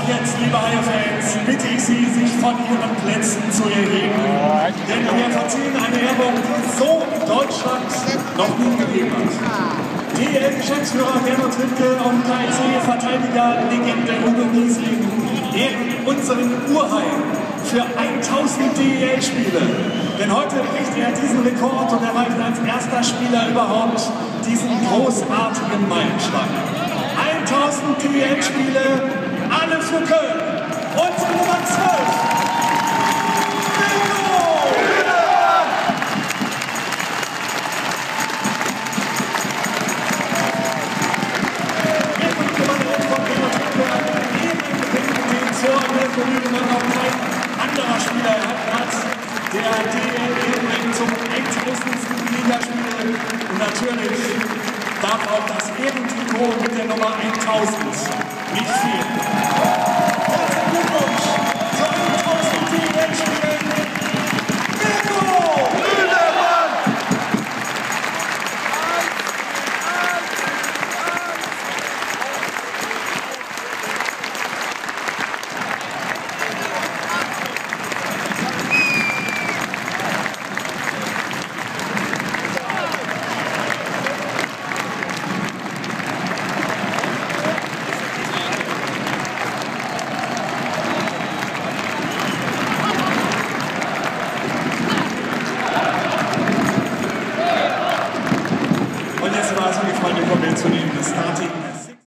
jetzt, liebe Haie-Fans, bitte ich Sie, sich von Ihren Plätzen zu erheben. Denn wir verziehen eine Ehrung, die es so in Deutschland noch nie gegeben hat. DEL-Geschäftsführer Gernot Wittke und KIC-Verteidiger Legende Udo Niesling ehren unseren Urhai für 1000 DEL-Spiele. Denn heute bricht er diesen Rekord und erreicht als erster Spieler überhaupt diesen großartigen Meilenstein. 1000 DEL-Spiele, alle für Köln. Unsere Nummer 12. Noch kein anderer Spieler hat der DEL zum ältesten Ligaspiel. Und natürlich darf auch das Ehrentrikot mit der Nummer 1000 nicht fehlen.